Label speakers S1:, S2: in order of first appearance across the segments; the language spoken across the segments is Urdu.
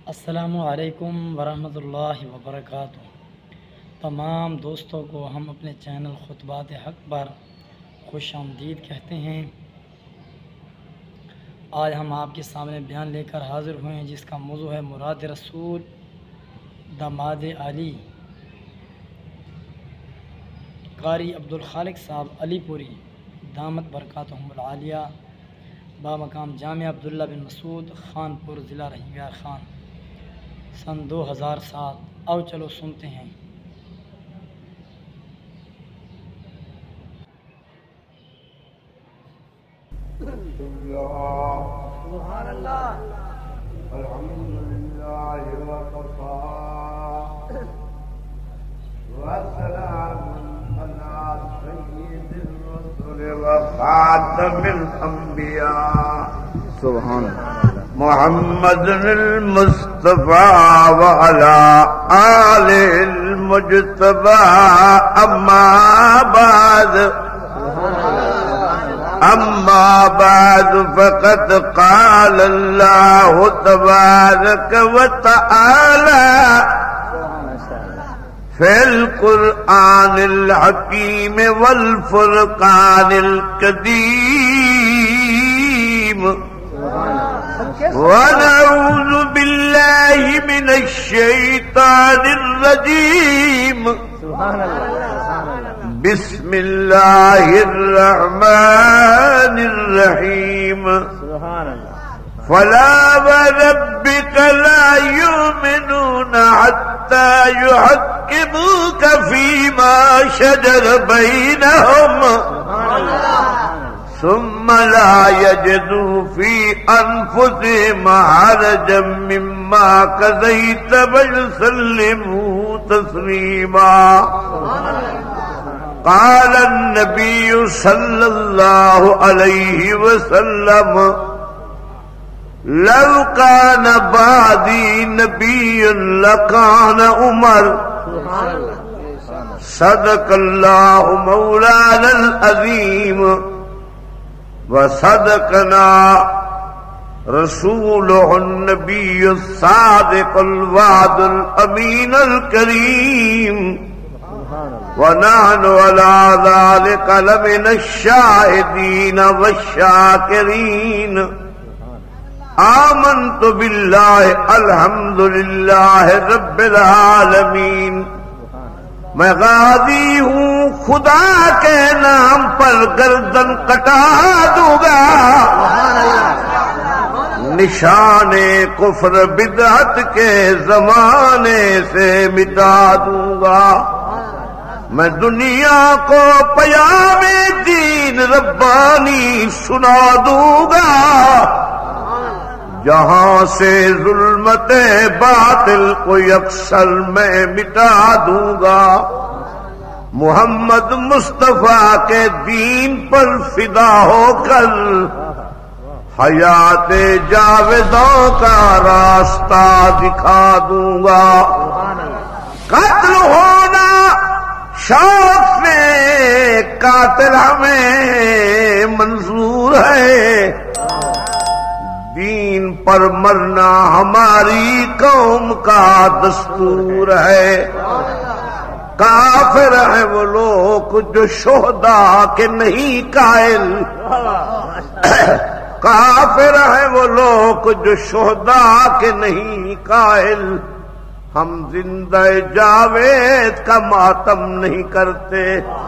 S1: السلام علیکم ورحمۃ اللہ وبرکاتہ۔ تمام دوستوں کو ہم اپنے چینل خطبات حق پر خوش آمدید کہتے ہیں۔ آج ہم آپ کے سامنے بیان لے کر حاضر ہوئے ہیں جس کا موضوع ہے مراد رسول داماد علی۔ قاری عبدالخالق صاحب علی پوری دامت برکاتہم العالیہ، بامقام جامعہ عبداللہ بن مسعود خان پور، ضلع رحیم خان، سن 2007۔ آؤ چلو سنتے ہیں۔
S2: سبحان اللہ الحمدللہ وکفا والسلام علی سید الرسل وخاتم الانبیاء
S3: سبحان
S2: محمد المصطفى وعلى آله المجتبى أما بعد فقد قال الله تبارك وتعالى في القرآن الحكيم والفرقان القديم: ونعوذ بالله من الشيطان الرجيم. بسم الله الرحمن الرحيم. فلا وربك لا يؤمنون حتى يحكموك فيما شجر بينهم ثم لا يجدوا في أنفسهم حرجا مما قضيت ويسلموا تسليما. قال النبي صلى الله عليه وسلم: لو كان بعدي نبي لكان عمر. صدق الله مولانا العظيم وصدقنا رسوله النبي الصادق الوعد الأمين الكريم، ونحن على ذلك لمن الشاهدين والشاكرين. آمنت بالله الحمد لله رب العالمين. میں غازی ہوں، خدا کے نام پر گردن کٹا دوں گا، نشان کفر بدعت کے زمانے سے مٹا دوں گا. میں دنیا کو پیام دین ربانی سنا دوں گا، جہاں سے ظلمت باطل کو یکسر میں مٹا دوں گا. محمد مصطفیٰ کے دین پر فدا ہو کر حیات جاویداں کا راستہ دکھا دوں گا. قتل ہونا شوق سے قاتل ہمیں منظور ہے، دین پر مرنا ہماری قوم کا دستور ہے. کافر ہیں وہ لوگ جو شہداء کے نہیں قائل، کافر ہیں وہ لوگ جو شہداء کے نہیں قائل. ہم زندہ جاوید کا ماتم نہیں کرتے.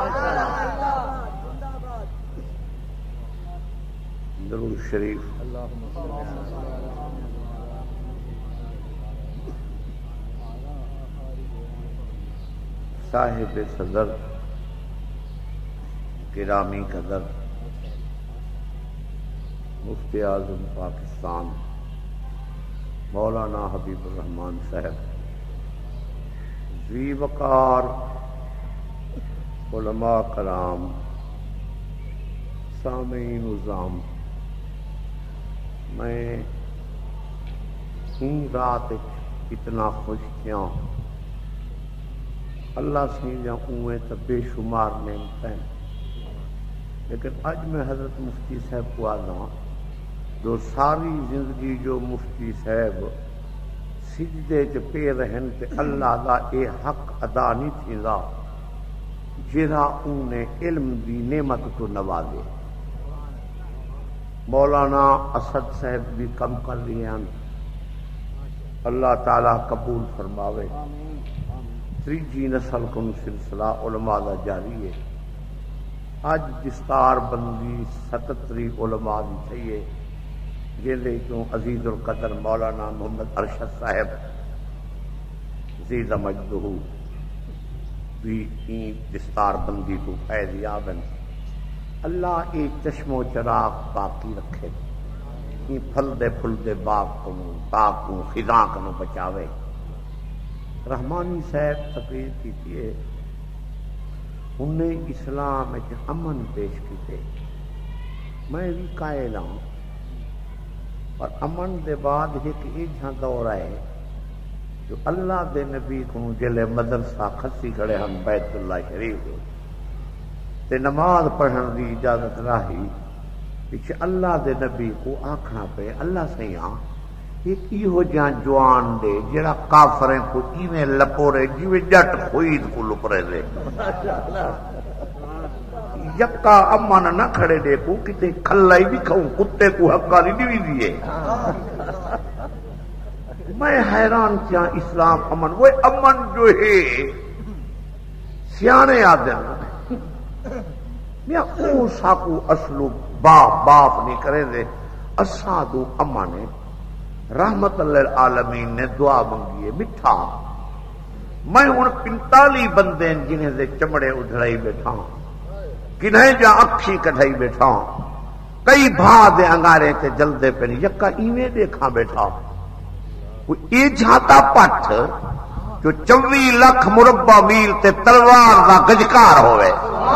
S2: درود شریف. صاحب صدر گرامی قدر مفتی اعظم پاکستان مولانا حبیب الرحمان صاحب، ذی وقار علماء کرام، سامعین عظام، میں رات اتنا خوش کیا اللہ سے جا اویں تو بے شمار نعمتیں، لیکن اج میں حضرت مفتی صاحب کو آنا جو ساری زندگی جو مفتی صاحب سجدے چ پے رہن تے اللہ دا اے حق ادا نہیں تھیندا جہاں انہیں علم دی نعمت تو نوازے. مولانا اسد صاحب بھی کم کر لیے ہیں، اللہ تعالی قبول فرماوے. تیجی نسل کو سلسلہ علماء دا جاری ہے. اج دستار بندی 77 علماء دی چاہیے جہدے چوں عزیز القدر مولانا محمد ارشد صاحب عزیز مجدہ بھی دستار بندی کو فیض یاب ہیں. اللہ اے چشم و چراغ باقی رکھے، پھل دے پھل دے باغ کو خزاں کو بچاوے. رحمانی صاحب تقریر کی تھی، انہیں اسلام امن پیش کیتے. میں بھی قائل ہوں، اور امن دے بعد ایک ایجھا دور ہے جو اللہ دے نبی کو جلے مدرسہ کھسی کھڑے ہم بیت اللہ شریف تے نماز پڑھن دی اجازت راہی پیچھے اللہ دے نبی کو آکھنا پہ اللہ سیاں ایک ایہو جہاں جوان دے جڑا کافریں کو ایویں لپورے جیویں جٹ خوید کو لپرے دے یکا امن نہ کھڑے دے کو کتے کھلائی بھی کھاؤں کتے کو حقاری نہیں دیئے. میں حیران کیا اسلام امن، وہ امن جو ہے سیانے آدم میں او ساکو اصلو باپ نہیں کرے دے. اسادو امن رحمت للعالمین نے دعا منگی ہے مٹھا. میں ہن 45 بندے جنہیں دے چمڑے اجھڑائی بیٹھا، کنہیں جا اکھی کٹھائی بیٹھا، کئی بھا دے انگارے تے جلدے پہ یکا ایویں دیکھا بیٹھا. یہ جھاتا پٹھ جو 24 لاکھ مربع میل تے تلوار دا گجکار ہوئے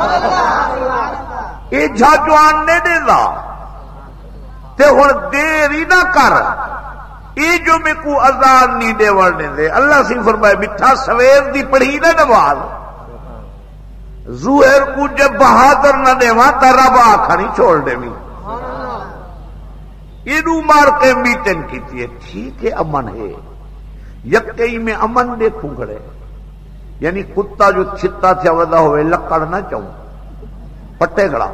S2: یہ جھا جوان نے دے دا تے ہن دیر ہی نہ کر. یہ جو میں کو اذان نہیں دے ورنے دے اللہ سی فرمائے مٹھا سویر دی پڑھی نہ نماز زہر کو جب بہادر نہ دے وہاں تا رب آکھانی چھوڑ دے میں یہ نو مار کے میٹنگ کی تھی. ٹھیک ہے امن ہے، یکئی میں امن دیکھوں کھڑے یعنی کتا جو چھتا تھیا ودا ہوئے لکڑ نہ چاہوں پٹے کھڑا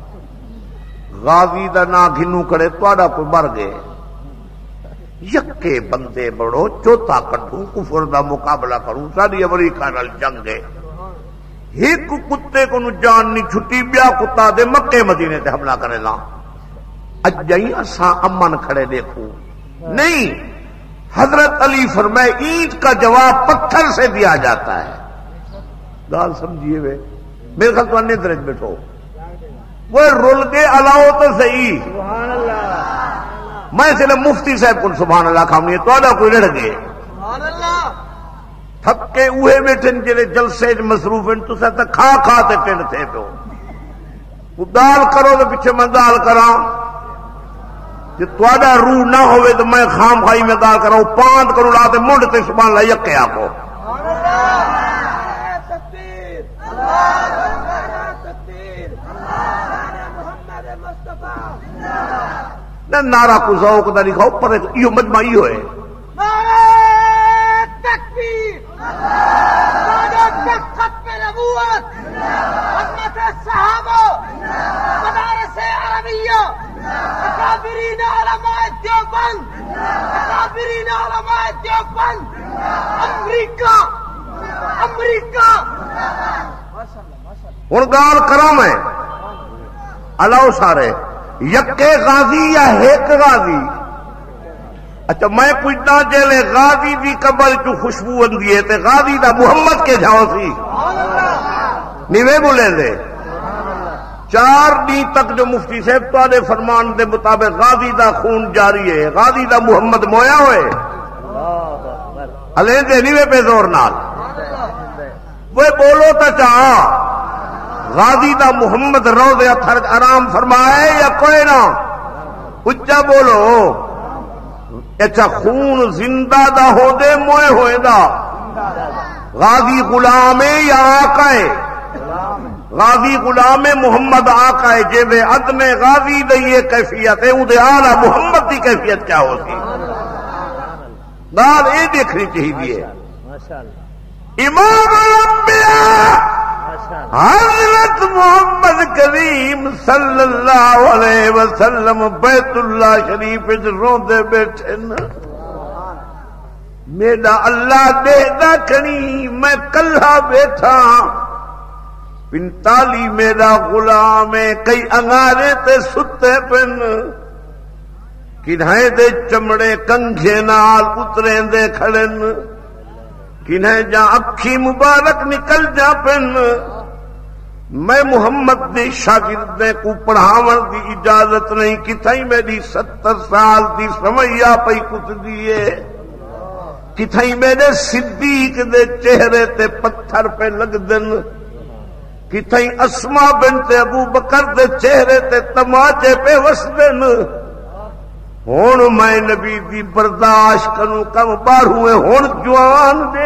S2: غازی دا نا گھنو کھڑے توڑا کوئی مر گئے. یکے بندے بڑھو چوتا کٹھوں کفر دا مقابلہ کروں ساری امریکہ نال جنگ ہے. ایک کتے کو نو جان نہیں چھٹی بیا کتا دے مکے مدینے تے حملہ کرے لا. اجائی اساں امن کھڑے دیکھو نہیں. حضرت علی فرمائے اینٹ کا جواب پتھر سے دیا جاتا ہے. گال سمجھیے وے میرے خیال تو انے درج بیٹھو وہ رول گے الاؤ تو صحیح. میں سے مفتی صاحب کو سبحان اللہ کھاؤں تو کوئی لڑ گئے تھکے اوہے بیٹھن جلے جلسے مصروف ہیں تو ساتھ کھا تے ٹنڈ تھے پہ دال کرو تو پیچھے میں دال کراں جی تھوڑا روح نہ ہوئے تو میں خام خائی میں دال کراؤں پانچ کروں لاتے منڈ تے سبحان اللہ یکے آکو نہ نعرہ کو ذوق دا لکھاؤ پر یہ مجمع یہ ہوئے
S3: تکبیر ختم نبوت عظمت صحابہ مدارس عربیہ اکابرین علماء دیوبند اکابرین علماء دیوبند امریکہ
S2: ہوں گال کرا میں الاؤ سارے یکے غازی یا ایک غازی. اچھا میں پوچھنا جیلے غازی دی قبر چو خوشبو اندی ہے تے غازی دا محمد کے جاؤ سی نیوے بولے دے 4 دن تک جو مفتی صاحب تواڈے فرمان دے مطابق غازی دا خون جاری ہے غازی دا محمد مویا ہوئے ہلے دے نیوے پہ زور نال وہ بولو تا چاہ غازی دا محمد روضے اتھر آرام فرمائے یا کوئی نہ اچھا بولو. اچھا خون زندہ دا ہو دے موئے ہوئے دا غازی غلام یا آقا ہے غازی غلام محمد آقا ہے جے دے عدم غازی دے یہ کیفیت ہے اون دے آلہ محمد دی کیفیت کیا ہوتی. گال یہ دیکھنی چاہیے
S4: ماشاءاللہ
S2: امام الانبیاء حضرت محمد کریم صلی اللہ علیہ وسلم بیت اللہ شریف وچ روندے بیٹھے نا میرا اللہ دیکھدا کھنی میں کلھا بیٹھا 45 میرا غلام ہے کئی انگارے تے ستے پن کنہیں دے چمڑے کنگھے نال اتریں دے کھڑن کنہیں جا اکھی مبارک نکل جا پن میں محمد دی شاگردیں کو پڑھاون دی اجازت نہیں کتھائی میری 70 سال دی سمیا پئی کچھ دیئے کتھائی میرے صدیق دے چہرے تے پتھر پہ لگ دن کتھائی اسما بنت ابو بکر دے چہرے تے تماچے پہ وس دن ہون میں نبی دی برداشت کروں کم بار ہوئے ہون جوان دے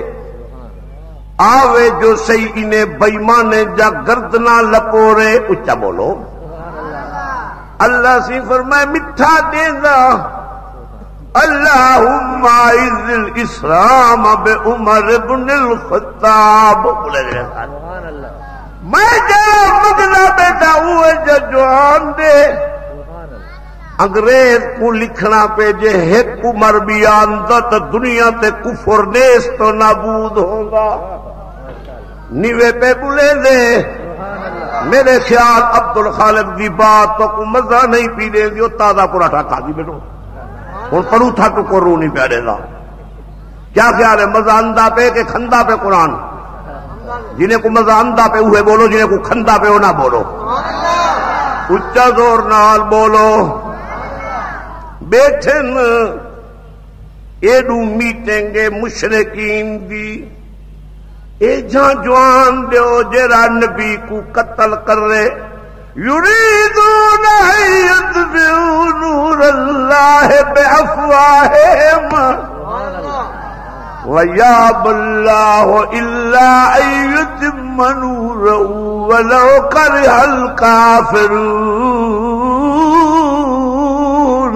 S2: آوے جو صحیح انہیں بیمانے جا گردنا لپورے اچھا بولو اللہ سی فرمائے مٹھا دے گا اللہم اعز الاسلام بے عمر بن الخطاب بولے گئے میں جا مگنا بیٹا ہوئے جو جوان دے انگریز کو لکھنا پہ جے ایک عمر بھی آندہ تو دنیا تے کفر نیس تو نابود ہوگا نیوے پہ بلے دے میرے خیال عبدالخالق دی بات تو کو مزہ نہیں پی دے دیو تازہ پراٹھا کھا دی بیٹو اور پڑھو تھا تو کرو نہیں پیڑے دا کیا خیال ہے مزہ اندہ پہ کہ کھندہ پہ قرآن جنہیں کو مزہ اندہ پہ ہوئے بولو جنہیں کو کھندہ پہ ہو نہ بولو اچھا زور نال بولو بیٹھن ایڈو میٹیں گے مشرقین دی اے جہاں جوان دیو جرا نبی کو قتل کر رہے یریدون ان یطفئوا نور اللہ بافواہہم ویابی اللہ الا ان یتم نورہ ولو کرہ الکافرون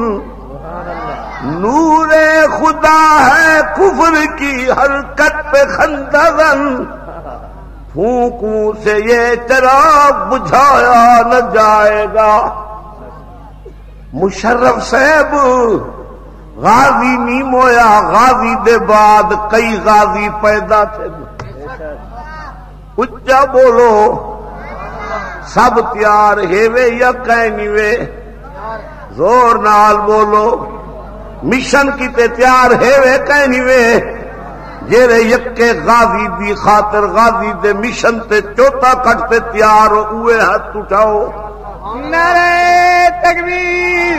S2: نور خدا ہے کفر کی حرکت پہ خندقن پھونکوں سے یہ چراغ بجھایا نہ جائے گا مشرف صاحب غازی نہیں مویا غازی دے بعد کئی غازی پیدا تھے اچھا بولو سب تیار ہیوے یا کہیں وے زور نال بولو مشن کی تے تیار ہیوے کہیں وے جیرے یکے غازی دی خاطر غازی دے مشن تے چوتا کٹتے تیار ہوئے ہاتھ اٹھاؤ
S3: نعرہ تکبیر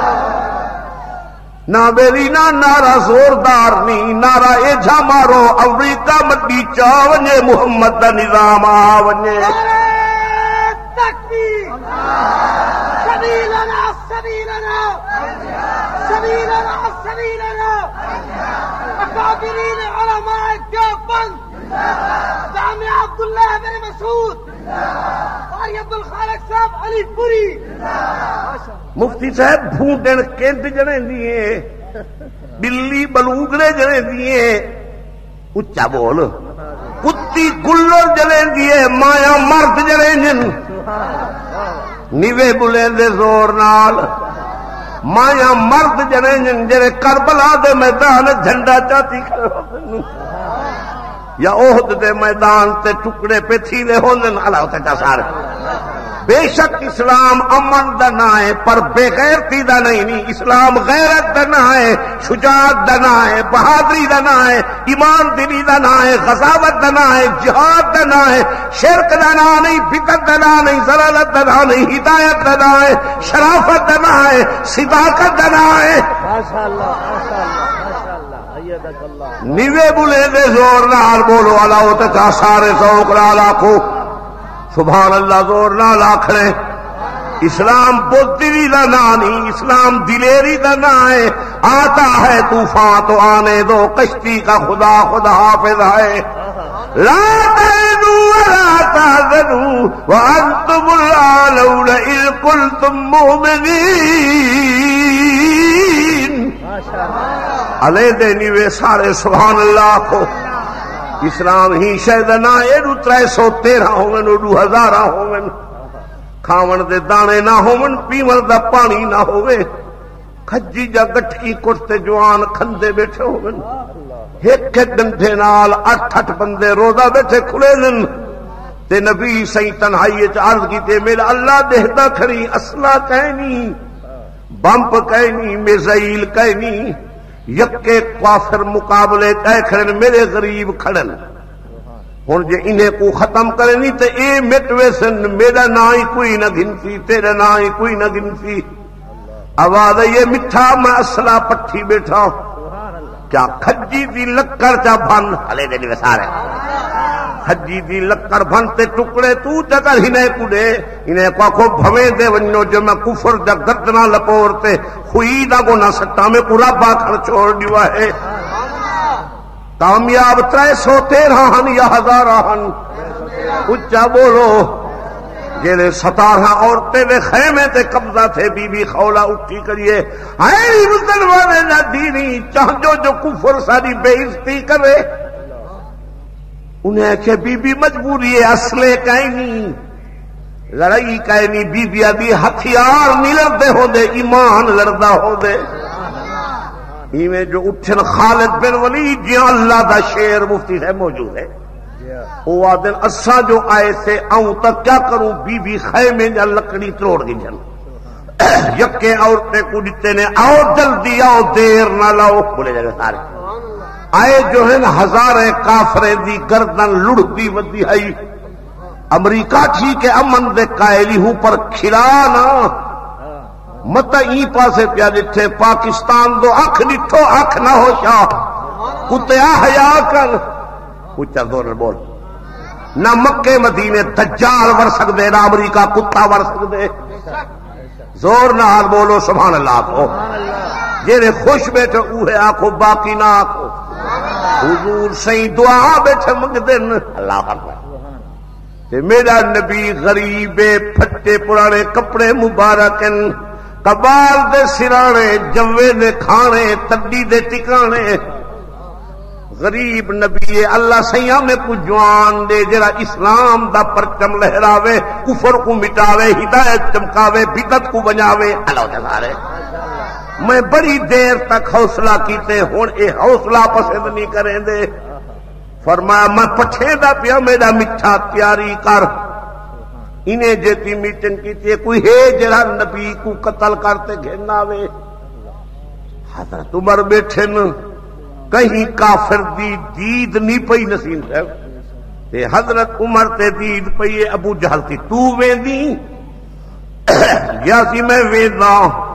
S2: نہ میری نہ نعرہ زوردار نہیں نعرہ ایجھا مارو امریکہ مڈی چاونجے محمد دا نظام آونجے
S3: نعرہ تکبیر سبیلنا سبیلنا سبیلنا سبیلنا اکابرین علماء دیوبند جامعہ عبداللہ بن مسعود قاری عبدالخالق صاحب علی پوری
S2: مفتی صاحب بھونڈن کینٹ جنے دیئے بلی بلوگڑے جنے دیئے اچھا بول کتی گلر جنے دیئے مایا مرد جنے جن نیوے بلے دے زور نال مایا مرد جنے جن جنے کربلا دے میدان جھنڈا چاہتی کھڑا یا اوہد دے میدان تے ٹکڑے پہ تھیلے ہوندن اللہ ہوتے چا سارے بے شک اسلام امن دا نہ ہے پر بے غیرتی دا نہیں اسلام غیرت دا نہ ہے شجاعت دا نہ ہے بہادری دا نہ ہے ایمان دلی دا نہ ہے غزاوت دا نہ ہے جہاد دا نہ ہے شرک دا نہ نہیں بدعت دا نہ نہیں ضلالت دا نہ نہیں ہدایت دا نہ ہے شرافت دا نہ ہے صداقت دا نہ ہے
S4: ماشاءاللہ ماشاءاللہ ایدک اللہ
S2: نیوے بلے دے زور نال بولو اللہ ہوتے چا سارے ذوق نال آکھو سبحان اللہ زور نہ لاکھڑے اسلام بزدلی دا نا نہیں اسلام دلیری دا نا ہے آتا ہے طوفان تو آنے دو کشتی کا خدا خدا حافظ ہے لا تهنوا ولا تحزنوا وانتم الاعلون ان كنتم مؤمنين علیہ دے نیوے سارے سبحان اللہ کو اسلام ہی شاید نہ ایڈو 313 ہوون اڈو 1000 ہوون کھاون دے دانے نہ ہوون پیون دا پانی نہ ہوے کھجی جا گٹھی کٹتے جوان کھندے بیٹھے ہوون ایک ڈنڈے نال 8 بندے روزہ بیٹھے کھلے دن تے نبی سہی تنہائی عرض کیتے میرا اللہ دیکھتا کھڑی اسلحہ کہنی بمب کہنی میزائل کہنی یکے کافر مقابلے کہہ کھڑن میرے غریب کھڑن ہن جے انہیں کو ختم کرے نہیں تے اے مٹوے سن میرا نا ہی کوئی نہ گنسی تیرا نا ہی کوئی نہ گنسی آواز یہ میٹھا میں اسلحہ پٹھی بیٹھا کیا کھجی دی لکڑ چا بن ہلے دے نہیں سارے کھجی دی لکڑ بن تے ٹکڑے تو جگہ ہنے کڈے انہیں کو بھویں دے ونجو جو میں کفر دا گردنا لپورتے خوئی دا گنا سٹا میں کو ربا کھڑ چھوڑ دیوا ہے کامیاب 313 ہن یا 1000 ہن اچا بولو جیلے 17 عورتیں دے خیمے تے قبضہ تھے بی بی خولہ اٹھی کریے اے مسلمان نہ دینی چاہجو جو کفر ساری بے عزتی کرے انہیں کہ بی بی مجبوری ہے اصلے کہیں نہیں لڑائی کہیں نہیں بی بی ابھی ہتھیار نہیں لڑتے ہو دے ایمان لڑدا ہو دے ایویں جو اٹھن خالد بن ولید جی اللہ دا شیر مفتی سے موجود ہے وہ آدن اساں جو آئے تھے آؤں تک کیا کروں بی بی خیمے جا لکڑی توڑ دی جن یکے عورتیں کو دیتے نے آؤ جلدی آؤ دیر نہ لاؤ بولے جگہ سارے آئے جو ہیں ہزاریں کافریں دی گردن لڑتی ودی ہے امریکہ ٹھیک ہے امن دے قائلی ہوں پر کھلانا مت ای پاسے پیا ڈٹھے پاکستان دو اکھ ڈٹھو اکھ نہ ہو شاہ کتیا حیا کر اچھا زور بول نہ مکے مدینے دجال ور سکدے نہ امریکہ کتا ور سکدے زور نہ حال بولو سبحان اللہ کو جیرے خوش بیٹھے اوہے آنکھو باقی نہ آنکھو حضور صحیح دعا بیٹھے منگ دن اللہ اکبر میرا نبی غریب پھٹے پرانے کپڑے مبارکن کبال دے سرانے جوے دے کھانے تڈی دے ٹکانے غریب نبی اللہ سیاں میں کو جوان دے جرا اسلام دا پرچم لہراوے کفر کو مٹاوے ہدایت چمکاوے بدعت کو بناوے اللہ جزارے میں بڑی دیر تک حوصلہ کیتے ہن اے حوصلہ پسند نہیں کریں دے فرمایا میں پٹھے دا پیا میرا میٹھا تیاری کر انہیں جیتی میٹنگ کیتی کوئی ہے جرا نبی کو قتل کرتے گھناوے حضرت عمر بیٹھے ن کہیں کافر دی دید نہیں پئی نسیم صاحب تے حضرت عمر تے دید پئی ابو جہل تی تو ویندی یا سی میں ویندا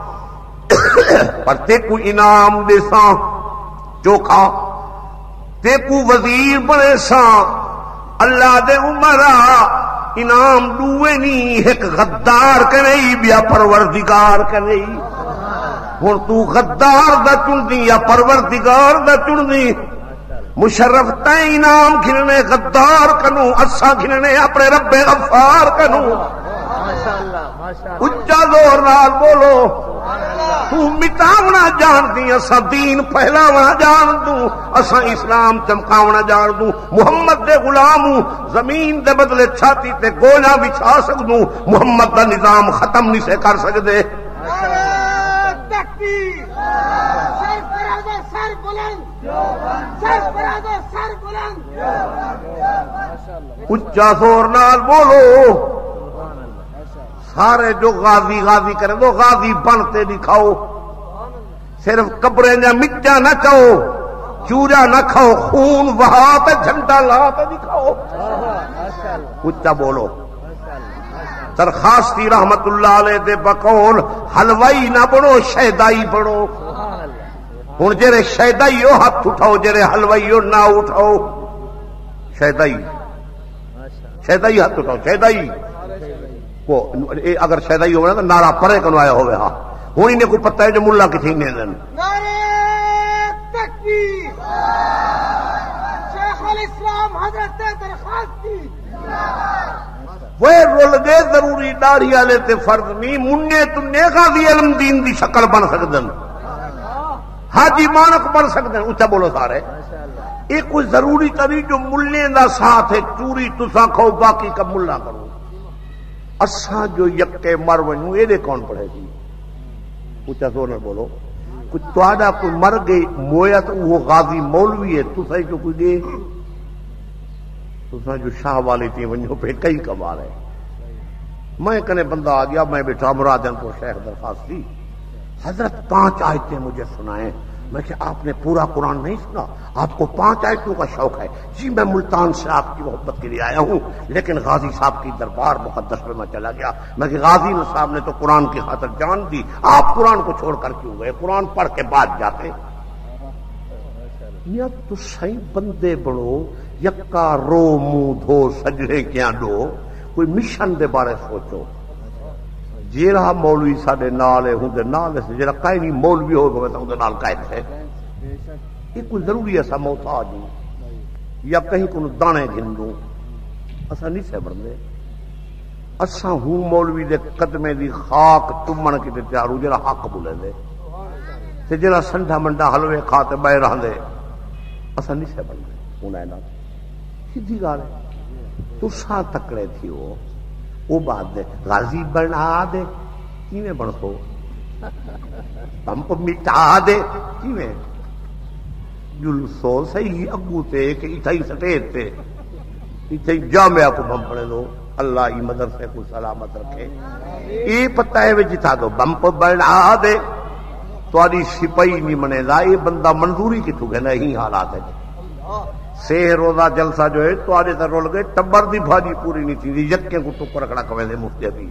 S2: پر تے کو انعام دے ساں چوکھا تے کو وزیر بنے ساں اللہ دے عمرہ انعام دوے نہیں ایک غدار کرے بیا پروردگار کرے ہن تو غدار دا چن دی یا پروردگار دا چن دی مشرف تے انعام کھلنے غدار کنو اسا کھلنے اپنے رب غفار کنو اچا زور نال بولو تو مٹاونا جان دی اسا دین پھیلاونا جان دوں اسا اسلام چمکاونا جان دوں محمد دے غلاموں زمین دے بدلے چھاتی تے گولا بچھا سکدوں محمد دا نظام ختم نہیں سے کر سکدے اچا زور نال بولو سارے جو غازی غازی کرے وہ غازی بنتے دکھاؤ صرف قبریں جا مٹا نہ چاہو چورا نہ کھاؤ خون وہا پہ جھنڈا لا پہ دکھاؤ اچا بولو درخواستی رحمت اللہ علیہ دے بقول حلوائی نہ بڑو شہدائی بڑو ہوں جڑے شہدائی ہو ہاتھ اٹھاؤ جڑے حلوائی ہو نہ اٹھاؤ شہدائی شہدائی ہاتھ اٹھاؤ شہدائی کو اگر شہدائی ہوگا تو نارا پرے کنو آیا ہوئے ہاں ہوں انہیں کو پتہ ہے جو ملا کتنی نے دن
S3: شیخ الاسلام حضرت درخواستی
S2: وہ رول گئے ضروری داڑھی والے تے فرض نہیں مننے تنے غازی علم دین دی شکل بن سکدن حاجی مانک بن سکتے ہیں، اچھا بولو سارے. یہ کوئی ضروری تری جو ملے دا ساتھ ہے چوری تساں کھو باقی کا ملا کرو. اساں جو یکے مر ونجوں یہ کون پڑھے گی؟ اچھا سو نہ بولو. کوئی تہاڈا کوئی مر گئی مویا تو وہ غازی مولوی ہے، تساں جو کوئی گئے تساں جو شاہ والی تھی ونجو پہ کئی کمال ہے. میں کنے بندہ آ گیا، میں بیٹھا مرادن کو شیخ درخواست دی، حضرت 5 آیتیں مجھے سنائیں. میں کہ آپ نے پورا قرآن نہیں سنا، آپ کو 5 آیتوں کا شوق ہے؟ جی میں ملتان سے آپ کی محبت کے لیے آیا ہوں، لیکن غازی صاحب کی دربار مقدس میں چلا گیا. میں کہ غازی صاحب نے تو قرآن کی خاطر جان دی، آپ قرآن کو چھوڑ کر کیوں گئے؟ قرآن پڑھ کے بعد جاتے. یا تو صحیح بندے بڑو، یکا رو منہ دھو سجڑے کیا ڈو. کوئی مشن دے بارے سوچو. جیڑا مولوی ساڈے نال ہے ہوں نال ہے، جیڑا کہیں نہیں مولوی ہو گئے تو ہوں نال قائد ہے. یہ کوئی ضروری ایسا محتاج ہوں یا کہیں کو دانے گن دوں، اسا نہیں سے بڑھتے. اسا ہوں مولوی دے قدمے دی خاک چمن کی تیار ہوں جیڑا حق بولے دے تے جیڑا سنڈا منڈا حلوے کھاتے بہ رہندے. اسا نہیں سے بڑھتے. انہیں نال سیدھی گال ہے. تساں تکڑے تھی وہ بات دے غازی بنا دے کیویں بنو، پمپ مٹا دے کیویں جلسو صحیح اگو تے کہ اتھائی سٹیٹ تے اتھائی جامعہ کو بم پڑے دو. اللہ ہی مدرسے کو سلامت رکھے. یہ پتہ ہے جتا دو بمپ بنا دے تھوڑی سپاہی نہیں بنے گا. یہ بندہ منظوری کتوں گیا؟ یہی حالات ہے. 6 روزہ جلسہ جو ہے تھوڑے تے رول گئے، ٹبر دی بھاجی پوری نہیں تھی، یکے کو ٹکر رکھنا کھوے دے مفتی بھی.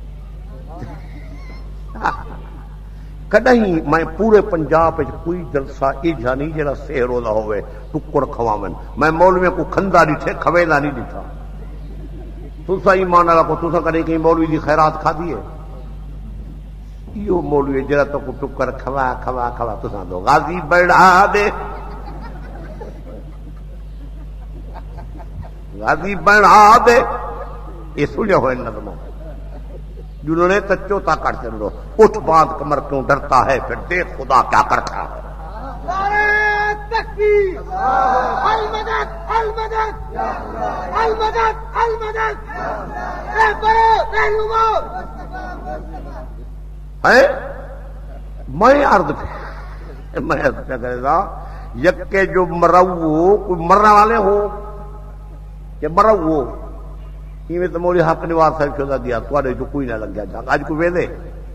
S2: کدیں میں پورے پنجاب کوئی جلسہ ایجا نہیں جڑا 6 روزہ ہوئے ٹکر کھواون. میں مولوی کو کھندا ڈٹھے کھویلا نہیں ڈٹھا. تسا ایمان والا کو تسا کدیں کہیں مولوی دی خیرات کھادی ہے؟ یہ مولوی جڑا تو کو ٹکر کھوا کھوا کھوا تسا دو غازی بڑھا دے غازی بنا دے. یہ سنیا ہوئے نظموں جنہوں نے تچو تا کرتے رہو. اٹھ باندھ کمر کیوں ڈرتا ہے، پھر دیکھ خدا کیا کرتا ہے.
S3: نعرہ تکبیر، المدد المدد المدد المدد. اے بڑے رہنما
S2: ہے. میں عرض پہ کرے گا یکے جو مرو کوئی مرنے والے ہو کہ مرو ہو میں تو مولی حق نواز صاحب چودہ دیا تھوڑے جو کوئی نہ لگ گیا جا آج کوئی ویدے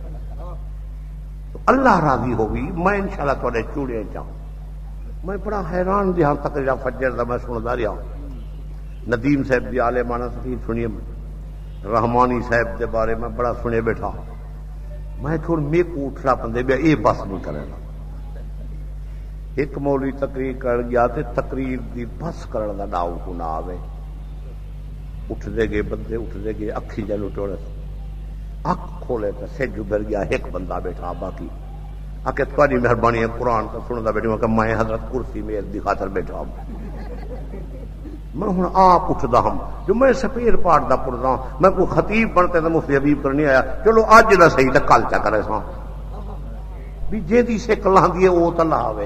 S2: تو اللہ راضی ہوگی. میں انشاءاللہ تھوڑے چوڑے جاؤں. میں بڑا حیران دیا تقریر فجر دا میں سندا رہا. ندیم صاحب دی عالمانہ تقریر سنیے، رحمانی صاحب دے بارے میں بڑا سنے بیٹھا. میں تھوڑ میں کو اٹھنا پندے بیا یہ بس نہیں کرے گا. ایک مولوی تقریر کر گیا تے تقریر دی بس کرن دا ناؤ کو نہ آوے. اٹھ دے گئے بندے، اٹھ دے گئے اکھی جنو ٹوڑے اکھ کھولے تو سج ابھر گیا. ایک بندہ بیٹھا باقی آکے تھوڑی مہربانی ہے قرآن کا سندا بیٹھا کہ میں حضرت کرسی میں دی خاطر بیٹھا ہوں. میں ہوں آپ اٹھدا ہوں جو میں سپیر پاٹ دا پڑھدا. میں کوئی خطیب بنتے تو مفتی حبیب کر نہیں آیا. چلو اج دا صحیح تے کل چا کرے سا بھی جے دی سکھ لاندی ہے وہ تو لاوے.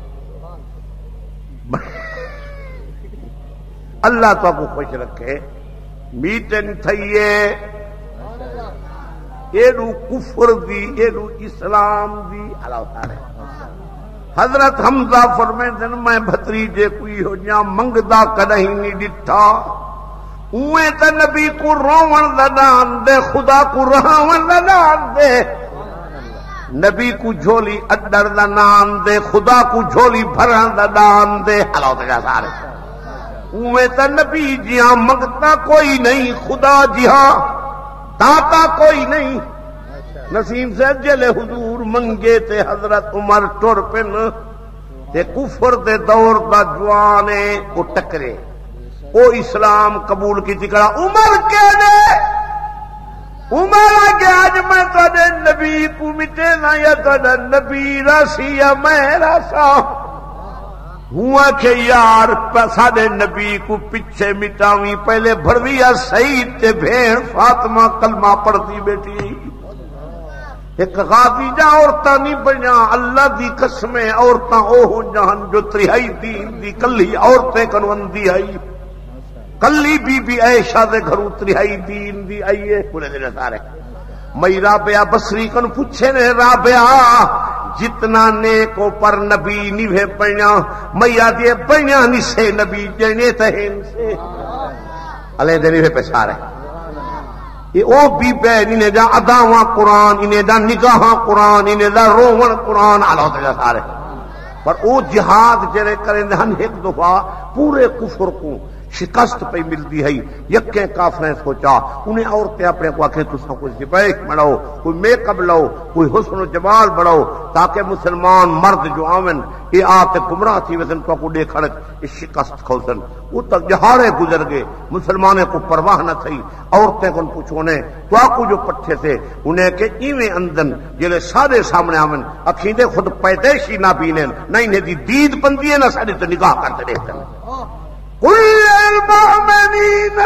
S2: اللہ تو کو خوش رکھے. میٹنگ تھئیے ایڈو کفر دی ایڈو اسلام دی علاوہ. حضرت حمزہ فرمیندن میں بھتریجے کوئی ہو جا منگدا کدیں نہیں ڈٹھا. اوے تے نبی کو روون دا نام دے، خدا کو رہاون دا نام دے. نبی کو جھولی اڈر دا نام دے، خدا کو جھولی بھرن دا نام دے. حلاوت جا سارے اوے تے نبی جیاں منگتا کوئی نہیں، خدا جہاں داتا کوئی نہیں. نسیم سے جلے حضور منگے تے حضرت عمر ٹر پن تے کفر دے دور دا جوانے کو ٹکرے. او اسلام قبول کی تکڑا عمر کے دے. عمر آگے آج میں تھوڑے نبی کو مٹے نا یا تھوڑا نبی راسی یا میں راسا ہوا کہ یار ساڑے نبی کو پچھے مٹاویں پہلے بھرویا سعید تے بھیڑ فاطمہ کلمہ پڑھتی بیٹھی. ایک غازی جا عورتاں نہیں بنیا اللہ دی قسمیں عورتاں او ہو جان جو تریائی دین دی کلی عورتیں کنوندی آئی کلی بی بی عائشہ دے گھروں تریائی دین دی آئیے پورے دن سارے مئی رابعہ بصری کن پوچھے نے رابعہ جتنا نیکو پر نبی نیوے پڑھیا میا دیے پڑھیا نہیں سے نبی جنے تہین سے علیہ دے نیوے پہ سارے یہ او بی بے انہیں دا اداواں قرآن انہیں دا نگاہاں قرآن انہیں دا روون قرآن علیہ دے سارے پر او جہاد جرے کریں ہن ایک دفعہ پورے کفر کو شکست پہ ملتی ہے یکیں کافریں سوچا انہیں عورتیں اپنے کو آخیں تساں کوئی زبیک بڑھاؤ کوئی میک اپ لاؤ کوئی حسن و جمال بڑھاؤ تاکہ مسلمان مرد جو آمن یہ آتے گمراہ تھی ویسن تو کو دیکھ کھڑک اس شکست کھوسن وہ تک جہارے گزر گئے مسلمانوں کو پرواہ نہ تھی عورتیں کو پوچھونے تو آکو جو پٹھے سے انہیں کہ ایویں اندن جلے سارے سامنے آمن اکھیندے خود پیدائشی نہ بینن نہ انہیں دی دید بندی ہے نہ سارے تو نگاہ کرتے دیکھتے ہیں قل للمؤمنين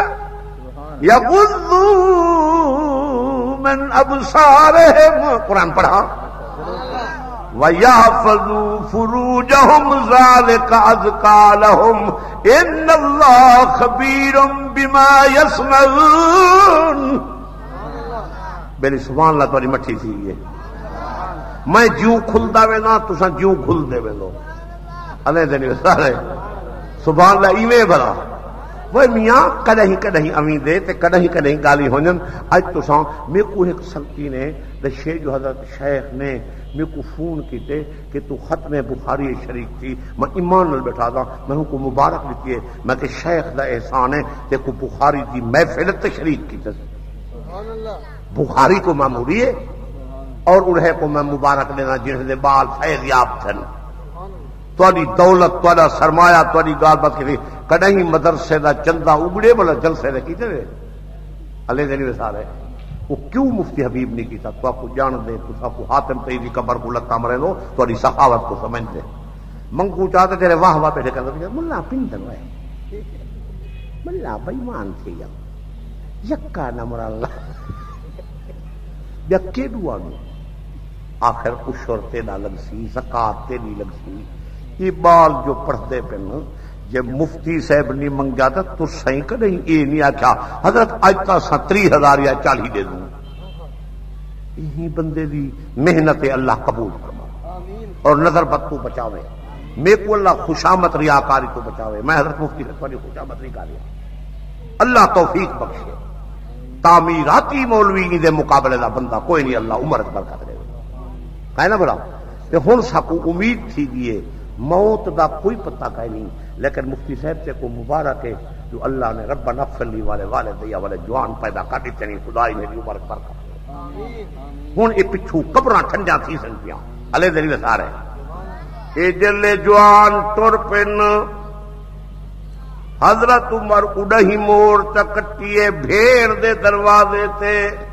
S2: يغضوا من أبصارهم قرآن پڑھا وَيَحْفَظُوا فُرُوجَهُمْ ذَلِكَ أَزْكَىٰ لَهُمْ إِنَّ اللَّهَ خَبِيرٌ بِمَا يَصْنَعُونَ میری سبحان اللہ تمہاری مٹھی سی یہ میں جیوں کھلدا وینا تساں جیوں کھل دے ویلو علیہ دے سارے سبحان اللہ ایویں بھلا وہ میاں کدہیں کدہیں امیں دے تے کدہیں کدہیں گالی ہونن اج تساں میں کو ایک سلطی نے دشے جو حضرت شیخ نے میں کو فون کیتے کہ تو ختم بخاری شریف تھی میں ایمان نال بیٹھا تھا میں کو مبارک دیتی ہے میں کہ شیخ دا احسان ہے تے کو بخاری دی محفل تے شریک کیتے سبحان اللہ بخاری کو معمولی ہے اور انہیں کو میں مبارک دینا جنہیں دے بال فیض یاب تھن تھوڑی دولت تھوڑا سرمایہ تھوڑی گال بات کی کدیں مدرسے دا چندہ اگڑے بولا جلسے دے کیتے ہوئے علیہ دے نہیں سارے وہ کیوں مفتی حبیب نہیں کیتا تو آپ کو جان دے تو آپ کو حاتم تیزی قبر کو لگتا مرے دو تھوڑی سخاوت کو سمجھتے منگو چاہتے تیرے واہ واہ پیٹے کرتے ملا پندن ہوئے ملا بیمان تھی یکا نمر اللہ یکے دوانو آخر اشور تینا لگ سی زکاة تیری لگ سی یہ بال جو پڑھتے پہن جب مفتی صاحب نہیں منگا تھا تو سہیں کہ نہیں یہ نہیں آکھا حضرت آج تا 30,000 یا 40 دے دوں یہی بندے دی محنت اللہ قبول فرما اور نظر بد تو بچاوے میں کو اللہ خوشامت ریاکاری تو بچاوے میں حضرت مفتی سے تھوڑی خوشامت نہیں کاری اللہ توفیق بخشے تعمیراتی مولوی دے مقابلے دا بندہ کوئی نہیں اللہ عمر برکت دے کہے نا بڑا کہ ہن ساکو امید تھی دیئے موت دا کوئی پتہ کہیں نہیں لیکن مفتی صاحب سے کو مبارک ہے جو اللہ نے رب نغفر لی والے دیا والے جوان پیدا کر دیتے نہیں خدائی میری عمر برکت ہن یہ پچھو قبراں ٹھنڈا تھی سن پیاں علیہ دلی وسارے اے جلے جوان ٹر پن حضرت عمر اڑہی مور چکٹیے بھیڑ دے دروازے تے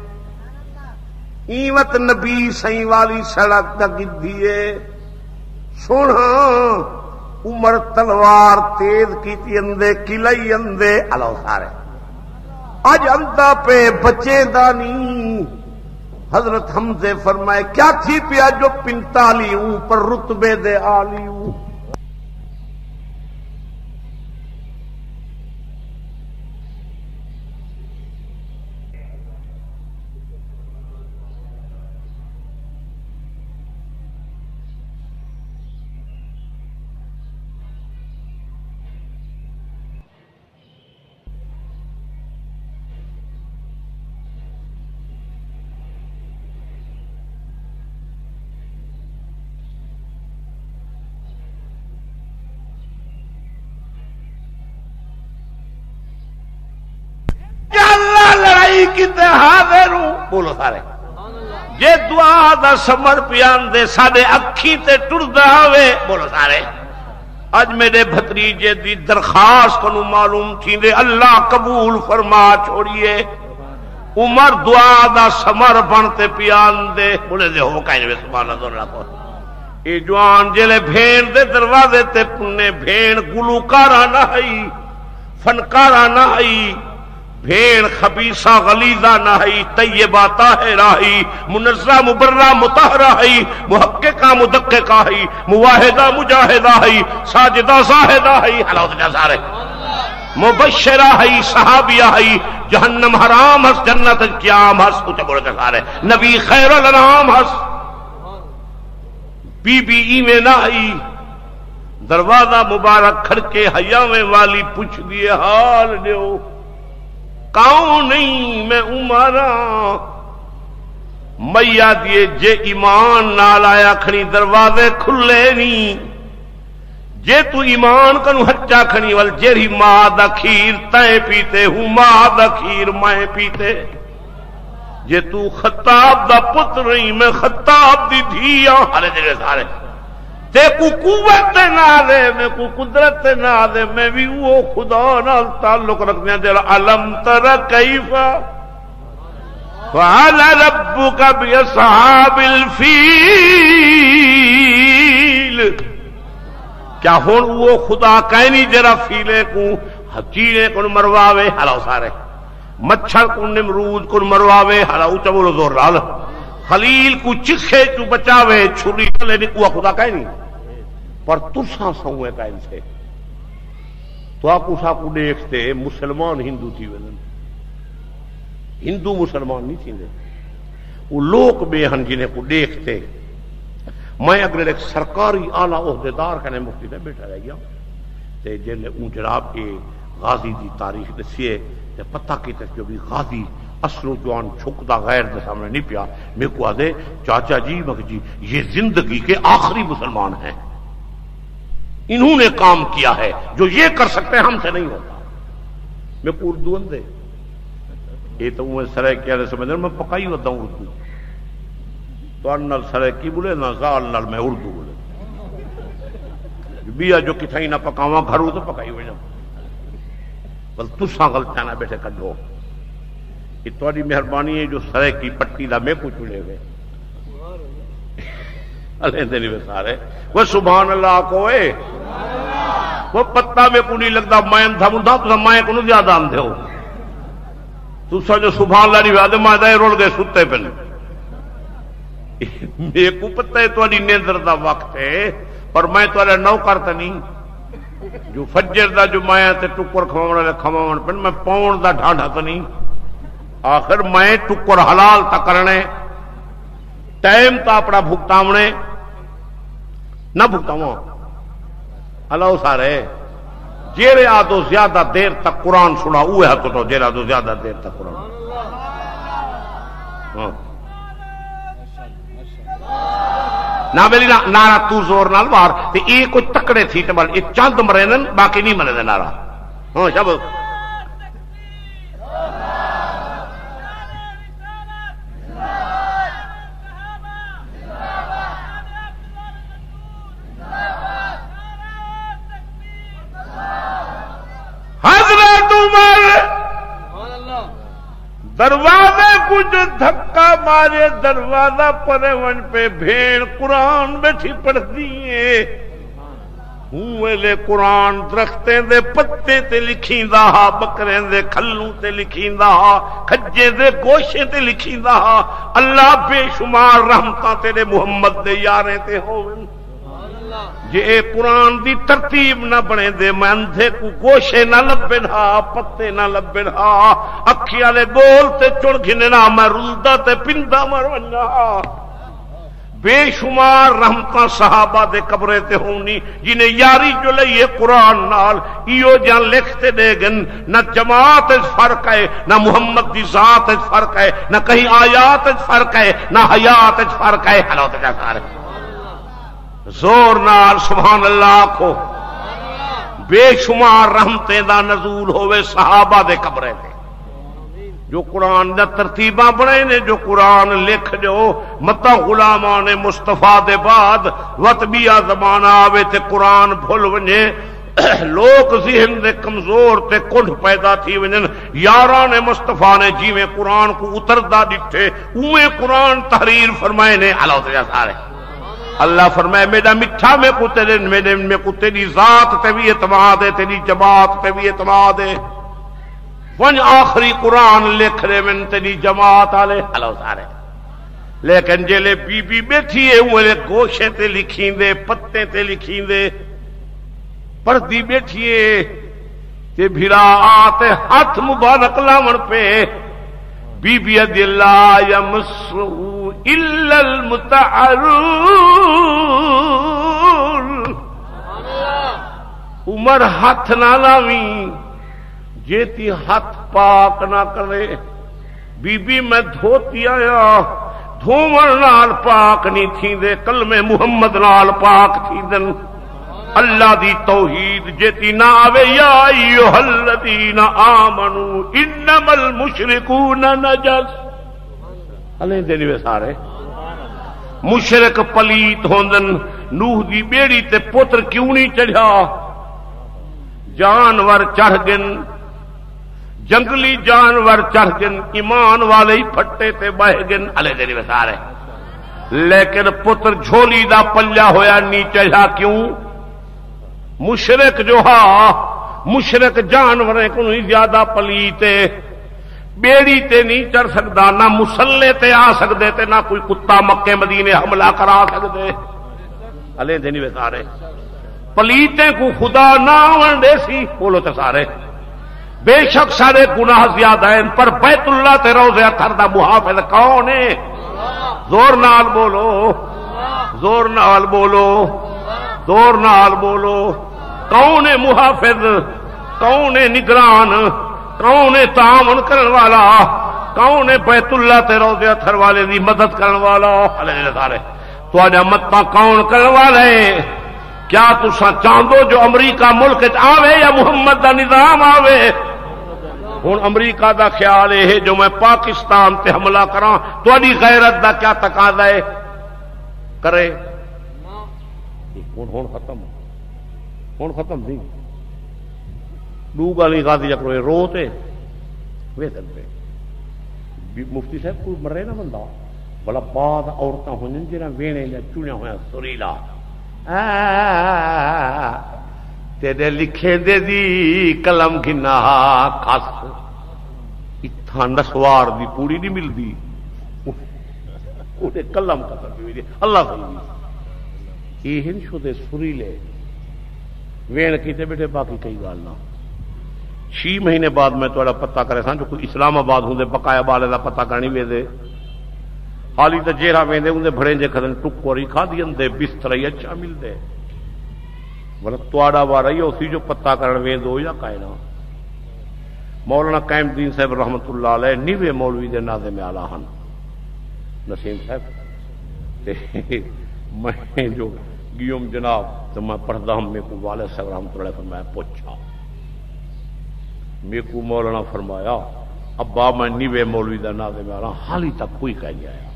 S2: ایمت نبی سائیں والی سڑک تک گدھیے سونا عمر تلوار تیز کیتی اندے کلئی اندے اللہ سارے اج اندہ پہ بچے دانی حضرت حمزے فرمائے کیا تھی پیا جو 45 پر رتبے دے آلی بولو سارے جے دعا دا سمر پیان دے سارے اکھی تے ٹردا ہوئے بولو سارے اج میرے بھتریجے دی درخواست کو معلوم تھی دے اللہ قبول فرما چھوڑیے عمر دعا دا سمر بنتے پیان دے بولے دے ہو کہیں سبحان اللہ کو اے جوان جلے بھین دے دروازے تے پنے بھین گلوکارا نہ ہئی فنکارا نہ ہئی بھیڑ خبیثہ غلیظہ نہی، طیبہ طاہرہ ہی، منزہ مبرہ مطہرہ ہی، محققہ مدققہ ہی، مواحدہ مجاہدہ ہی، ساجدہ زاہدہ ہی، حلاوت جزارے مبشرہ ہی، صحابیہ ہی، جہنم حرام ہس جنت قیام ہس، اچھا بولے جزارے نبی خیر الانام ہس، بی بی ایویں نہ ہی، دروازہ مبارک کھڑکے حیاویں والی پوچھ دیے حال دیو کاؤں نہیں میں عمرہ میا دیے جے ایمان نال آیا کھنی دروازے کھلے نہیں، جے تو ایمان کنو ہچا کھنی ول جیری ماں دا کھیر تائیں پیتے ہوں ماں دا کھیر میں پیتے، جے تو خطاب دا پتر نہیں میں خطاب دی دھیاں ہرے جگہ سارے تے کو قوت نہ دے میں کو قدرت نہ دے میں بھی وہ خدا نال تعلق رکھنے ہیں جڑا علم تر کیف فعل ربک باصحاب الفیل، کیا ہن وہ خدا کہیں جڑا فیلے کو چیڑے کو مرواوے ہلاو سارے، مچھر کو نمرود کو مرواوے ہلاو چبولو زور لال، خلیل کو چکھے تو بچاوے چھری چلے نہیں وہ خدا کہیں نہیں، پر تساں سوئے کائن سے تو آپ اسا کو دیکھتے مسلمان ہندو تھی ونن، ہندو مسلمان نہیں تھی دے وہ لوگ بے ہن جنہیں کو دیکھتے، میں اگر ایک سرکاری اعلیٰ عہدیدار کہنے مفتی نے بیٹھا رہ گیا تے جنہیں اون جناب کے غازی دی تاریخ دسیے تے پتہ کیتے جو بھی غازی اصل جوان چھکتا غیر دے سامنے نہیں پیا، میں کو آدھے چاچا جی مگر جی یہ زندگی کے آخری مسلمان ہیں، انہوں نے کام کیا ہے جو یہ کر سکتے ہیں ہم سے نہیں ہوتا، میں کو اردو اندے یہ تو وہ سرے کیا رہے سمجھ میں پکائی ہوتا ہوں اردو تو انال سرے کی بولے نہ زال نال میں اردو بولے بیا جو کتھائی نہ پکاواں گھروں تو پکائی ہوئی جاؤں بل تساں غلطیاں نہ بیٹھے کڈو، یہ تھوڑی مہربانی ہے جو سرے کی پٹی دا میں کو چلے گئے علیہ نہیں سارے وہ سبحان اللہ کوئے وہ پتہ میں کو نہیں لگتا میں اندھا مندھا تو میں کو نہیں زیادہ اندھے ہو تو جو سبحان اللہ نہیں وعدے میں دے رول گئے ستے پہلے میں کو پتہ ہے تھوڑی نیندر دا وقت ہے پر میں تھوڑے نو کرتا نہیں جو فجر دا جو میں تے ٹکر کھواون پن میں پاؤن دا ڈھانڈا تو نہیں، آخر میں ٹکر حلال تا کرنے ٹائم تا اپنا بھگتاونے نہ بھگتاواں اللہ سارے جیرے آدھو زیادہ دیر تک قرآن سنا اوے ہاتھ تو جیرے آدھو زیادہ دیر تک قرآن نہ میری نارا تو زور نال بار تے یہ کوئی تکڑے تھی تے بل یہ چند مرے باقی نہیں مرے نارا ہاں شب دروازے کچھ دھکا مارے دروازہ پرے ون پہ بھیڑ قرآن بیٹھی پڑھ دیئے ہوئے قرآن درختیں دے پتے تے لکھیں دا ہا، بکریں دے کھلوں تے لکھیں دا ہا، کھجے دے گوشے تے لکھیں دا ہا، اللہ بے شمار رحمتاں تیرے محمد دے یاریں تے ہوئے جے اے قرآن دی ترتیب نہ بنے دے میں اندھے کو گوشے نہ لبے نہ پتے نہ لبے نہ اکھی والے گول تے چڑ گھنے نہ میں رلدا تے پندا مرنا بے شمار رحمتاں صحابہ دے قبرے تے ہونی جنہیں یاری جو لئیے قرآن نال ایو جان لکھتے دے گن نہ جماعت فرق ہے نہ محمد دی ذات فرق ہے نہ کہیں آیات فرق ہے نہ حیات فرق ہے حالات کا سارے زور نال سبحان اللہ کو بے شمار رحمتیں دا نزول ہوئے صحابہ دے قبرے دے جو قرآن دا ترتیبہ بڑے نے جو قرآن لکھ جو متا غلامان مصطفیٰ دے بعد وطبیہ زمانہ آوے تے قرآن بھول ونجے لوگ ذہن دے کمزور تے کنڈ پیدا تھی ونجن یاران مصطفیٰ نے جی میں قرآن کو اتردہ ڈٹھے اوے قرآن تحریر فرمائے نے اللہ تعالیٰ سارے اللہ فرمائے میرا مٹھا میں کو تیری ذات تے بھی اعتماد ہے تیری جماعت تے بھی اعتماد ہے ون آخری قرآن لکھ رہے من تیری جماعت والے ہلو سارے، لیکن جیلے بی بی بیٹھی ہے وہ گوشے تے لکھیں دے، پتے تے لکھیں دے، پردی بیٹھی ہے تے بھرا آتے ہاتھ مبارک لاون پہ بی بی ادی اللہ یمسو الا المطہرون، عمر ہاتھ نہ لاویں جیتی ہاتھ پاک نہ کرے، بی بی میں دھوتی آیا دھومن نال پاک نہیں تھی دے، کلمے محمد نال پاک تھی دن، اللہ دی توحید جیتی نہ آوے یا ایھا الذین آمنو انما المشرکون نجس، ہلیں دے نہیں سارے مشرک پلیت ہوندن، نوح دی بیڑی تے پتر کیوں نہیں چڑھا، جانور چڑھ گن، جنگلی جانور چڑھ گن، ایمان والے ہی پھٹے تے بہ گن، ہلیں دے نہیں سارے، لیکن پتر جھولی دا پلیا ہویا نہیں چڑھا، کیوں؟ مشرک جو ہا مشرک جانوریں کو نہیں زیادہ پلیتے، بیڑی تے نہیں چڑھ سکتا، نہ مسلے تے آ سکتے تے نہ کوئی کتا مکے مدینے حملہ کرا سکتے، ہلے دے نہیں سارے، پلیتے کو خدا نہ آون دے سی، بولو تے سارے، بے شک سارے گناہ زیادہ ہیں، پر بیت اللہ تے روضے اطہر دا محافظ کون ہے؟ زور نال بولو، زور نال بولو، زور نال بولو، کون ہے محافظ، کون ہے نگران، کون ہے تعاون کرن والا، کون ہے بیت اللہ تے روضے اطہر والے دی مدد کرن والا، اللہ سارے تواڈا مدد کون کرن والا ہے؟ کیا تساں چاہندو جو امریکہ ملک آوے یا محمد دا نظام آوے؟ ہن امریکہ دا خیال ہے جو میں پاکستان تے حملہ کراں، تواڈی غیرت دا کیا تقاضا ہے کرے؟ ہن ختم تھی دو گالی غازی چکرو رو تے ویسن پہ مفتی صاحب کوئی مرے نا بندہ بڑا بعد عورتیں ہونے جنہیں وینے یا چنیا ہوا سریلا تیرے لکھے دے دی قلم گھنا کس اتھا نسوار دی پوری نہیں ملتی قلم کا اللہ صحیح یہ شو دے سریلے وین کیتے بیٹھے، باقی کئی گال نہ 6 مہینے بعد میں تھوڑا پتہ کرے سان جو کوئی اسلام آباد ہوں بقایا بالے کا پتہ کرنی وے دے حالی تو جیرا ویندے ہوں بڑے جے کھدن ٹکوری کھا دین دے بستر اچھا مل دے بلا تواڈا وارا ہی اسی جو پتہ کرن ویندو یا کائنا۔ مولانا قائم الدین صاحب رحمت اللہ علیہ 90 مولوی دے ناظم اعلی ہن، نسیم صاحب میں جو گیوم جناب تو میں پڑھتا ہوں، میرے کو والد صاحب رحمۃ اللہ فرمایا پوچھا، میرے کو مولانا فرمایا ابا میں 90 مولوی دا ناظم آ رہا حالی تک کوئی کہہ نہیں آیا،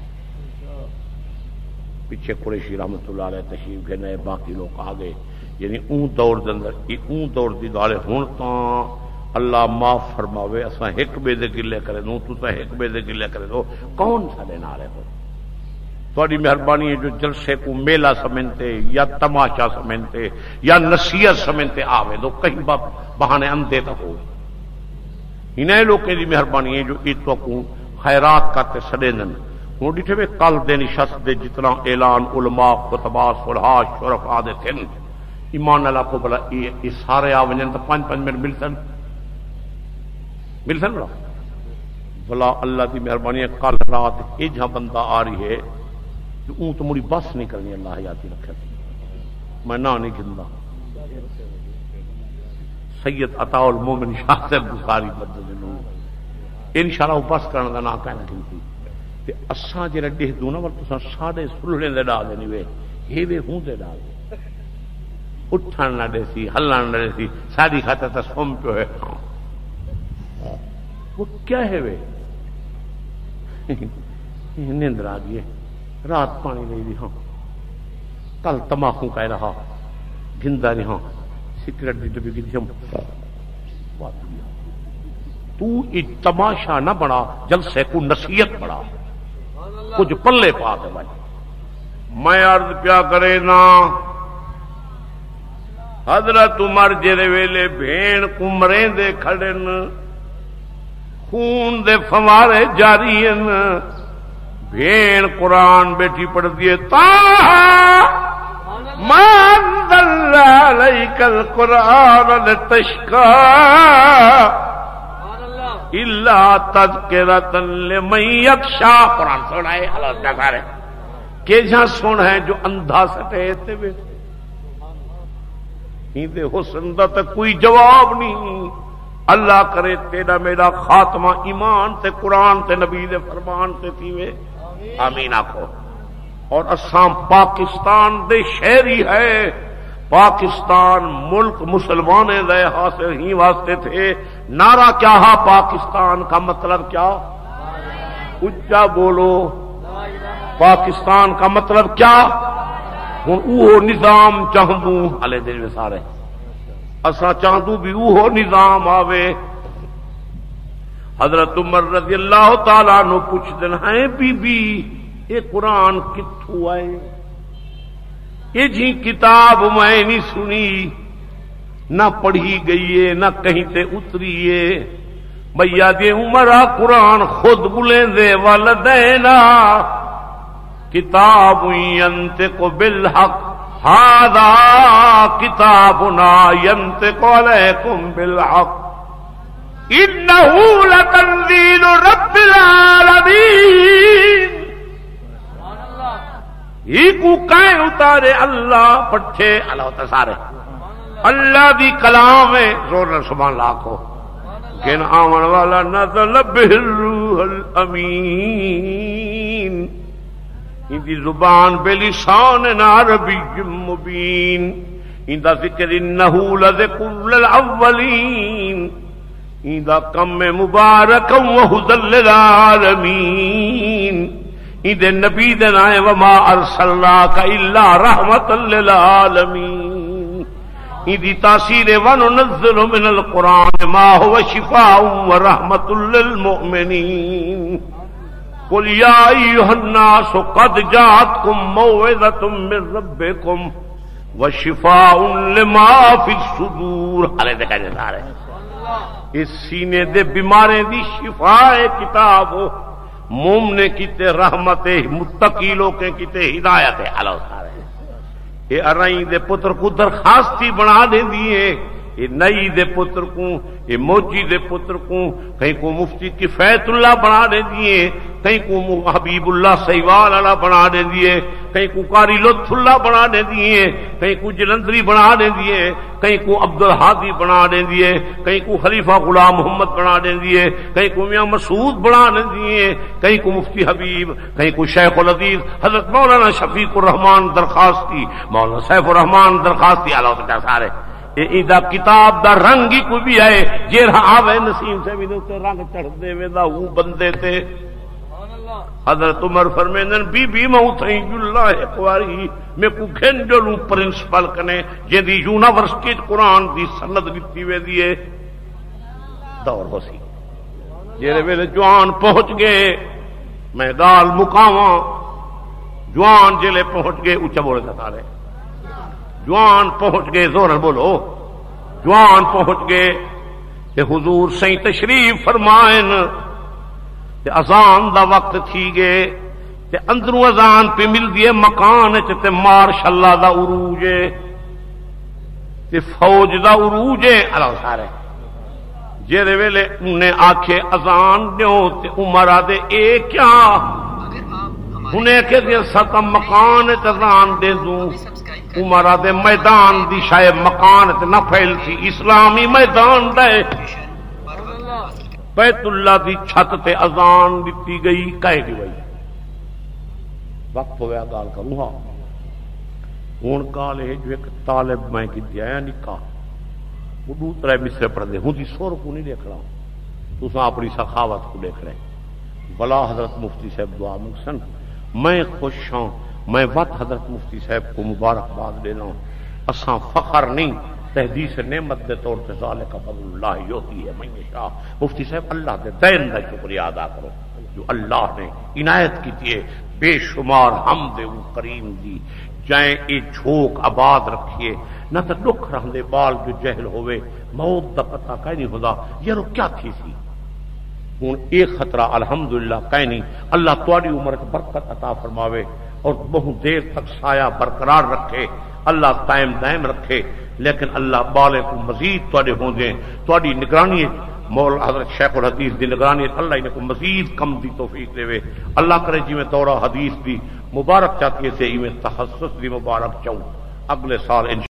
S2: پیچھے قریشی رحمۃ اللہ علیہ تشریف کے نئے باقی لوگ آ گئے، یعنی اون دور دے اندر اون دور دی گال ہن تاں اللہ معاف فرماوے اساں ایک بے دے گلے کرے دوں تو ایک بے دے گلے کرے دو، کون ساڈے نال ہے؟ تھوڑی مہربانی ہے جو جلسے کو میلہ سمجھتے یا تماشا سمجھتے یا نصیحت سمجھتے آوے دو کہیں بہانے اندھے تک ہو، انہیں لوگوں کی مہربانی ہے جو عیدوں کو خیرات کرتے سڑے دن وہ ڈٹھے ہوئے کل دے نشست دے جتنا اعلان علماء خطبہ صلحاء شرفاء دے تھن ایمان اللہ کو بلا یہ سارے آ ونجن تو 5-5 منٹ ملسن بلا اللہ کی مہربانی ہے کل رات یہ جہاں بندہ آ رہی ہے اون تو مڑی بس نہیں کرنی، اللہ حیاتی رکھے میں نہ نہیں گندا سید عطاء المومن شاہ صاحب بخاری مدد انشاءاللہ وہ بس کرنے کا نہ کہنا گنتی تے اساں جڑا ڈہ دوں نا ور تساں ساڈے سلڑے دے ڈال دینی وے یہ وے ہوں دے ڈال اٹھن نہ دے سی ہلن نہ دے سی ساری خاطر تے سوم پہ ہے وہ کیا ہے وے نیندر آ گئی رات پانی نہیں دی ہاں کل تماکو کہہ رہا گندا نہیں ہاں سگریٹ دی ڈبی کی ہم تو ایک تماشا نہ بنا جلسے کو نصیحت بڑا کچھ پلے پا دے بھائی میں عرض پیا کرے نا حضرت عمر جڑے ویلے بھین کمرے دے کھڑن خون دے فوارے جاری ہیں بھین قرآن بیٹھی پڑھ دیے ما انزل علیک القرآن لتشقى الا تذکرۃ لمن یخشی قرآن سنائے اللہ تعالی کہ جہاں سن ہے جو اندھا سٹے تے بیٹھے دے حسن دا تے کوئی جواب نہیں اللہ کرے تیرا میرا خاتمہ ایمان تے قرآن تے نبی دے فرمان تے تھیوے آمین آکھو اور اساں پاکستان دے شہری ہے پاکستان ملک مسلمانے دے حاصل ہی واسطے تھے نعرہ کیا ہے پاکستان کا مطلب کیا اچھا بولو پاکستان کا مطلب کیا ہوں اوہ نظام چاہدوں ہلے دل میں سارے اسا چاہدوں بھی اوہ نظام آوے حضرت عمر رضی اللہ تعالیٰ عنہ پوچھ دن ہیں بی بی یہ قرآن کتھوں آئے یہ جی کتاب میں نہیں سنی نہ پڑھی گئی ہے نہ کہیں تے اتری ہے بھیا دے عمرہ قرآن خود بلیں دے والدینا کتاب ینطق بالحق ھذا کتابنا ینطق علیکم بالحق انہ لتنزیل رب العالمین ہی کو کہیں اتارے اللہ پٹھے اللہ سارے اللہ دی کلام ہے زور سبحان اللہ کو کن آمن والا نزل بہ الروح الامین ان دی زبان بلسان عربی مبین ان دا ذکر انہو لذکر للأولین ان دا کم مبارک وہدل للعالمین ان دے نبی دے نائے وما ارسلناک الا رحمت للعالمین ان دی تاثیر وننزل من القرآن ما هو شفاء ورحمت للمؤمنین قل یا ایھا الناس قد جاءتکم موعظۃ من ربکم وشفاء لما فی الصدور ہلے دیکھا جا رہے اس سینے دے بیماریں دی شفاء کتاب مومنے کیتے رحمت متقی لوگیں کیتے ہدایت اللہ سارے یہ ارائیں دے پتر کو درخواستی بنا دے دیے یہ نئی دے پتر کو یہ موجی دے پتر کو کہیں کو مفتی کفایت اللہ بنا دے دیے کہیں کو حبیب اللہ سیوال اللہ بنا دے دیے کہیں کو قاری لطف اللہ بنا دے دیے کہیں کو جلندری بنا دے دیے کہیں کو عبدالحادی بنا دے دیے کہیں کو خلیفہ غلام محمد بنا دے دیے کہیں کو میاں مسعود بنا دے دیے کہیں کو مفتی حبیب کہیں کو شیخ العزیز حضرت مولانا شفیق الرحمان درخواستی مولانا سیف الرحمان درخواستی اللہ تعالی سارے ایدہ کتاب دا رنگ ہی کوئی بھی آئے جیرہ آوے نسیم سے بھی دوتے رنگ چڑھ دے وے دا وہ بندے تے حضرت عمر فرمیندن بی بی موتھیں اللہ اقواری میں کو گھن جلوں پرنسپل کنے جیدی یونیورسٹی قرآن دی سند دیتی وے دیئے دور ہو سی جیرے ویلے جوان پہنچ گئے میں گال مقاواں جوان جلے پہنچ گئے اچھا بولے تھا سارے جوان پہنچ گئے زور بولو جوان پہنچ گئے کہ حضور سہیں تشریف فرمائن تے اذان دا وقت تھی گئے تے اندروں اذان پہ مل دیے مکان تے مارش اللہ دا عروج تے فوج دا عروج اللہ سارے جیرے ویلے انہیں آکھے اذان دیو تے عمرہ دے اے کیا انہیں کہ دے ستا مکان تے اذان دے دوں عمرہ دے میدان دی شاید مکان تے نہ پھیل تھی اسلامی میدان دے بیت اللہ دی چھت تے اذان دیتی گئی کہے دی گئی وقت ہویا گال کروں ہاں ہون گال ہے جو ایک طالب میں کی دیا ہے نکاح وہ دوسرے مصرے پڑھ دے ہوں دی سور کو نہیں دیکھ رہا ہوں تو ساں اپنی سخاوت کو دیکھ رہے بلا حضرت مفتی صاحب دعا مقصن میں خوش ہوں میں وقت حضرت مفتی صاحب کو مبارکباد دینا ہوں اساں فخر نہیں تحدیث نعمت دے طور تے ذالک فضل اللہ یوتی ہے من یشاء مفتی صاحب اللہ دے دین دا شکریہ ادا کرو جو اللہ نے عنایت کی تھی بے شمار حمد و کریم دی جائیں اے جھوک آباد رکھیے نہ تو دکھ رہندے بال جو جہل ہوئے موت دا پتہ کہیں نہیں ہودا یارو کیا تھی سی ہوں یہ خطرہ الحمدللہ کہیں نہیں. اللہ تاری عمر برکت عطا فرماوے اور بہت دیر تک سایہ برقرار رکھے، اللہ قائم دائم رکھے. لیکن اللہ بالے کو مزید تواڈے ہوندے تواڈی نگرانی مولا حضرت شیخ الحدیث دی نگرانی اللہ ان کو مزید کم دی توفیق دے. اللہ کرے جی میں دورہ حدیث دی مبارک چاہتی ہے سے ایویں تخصص دی مبارک چاہوں اگلے سال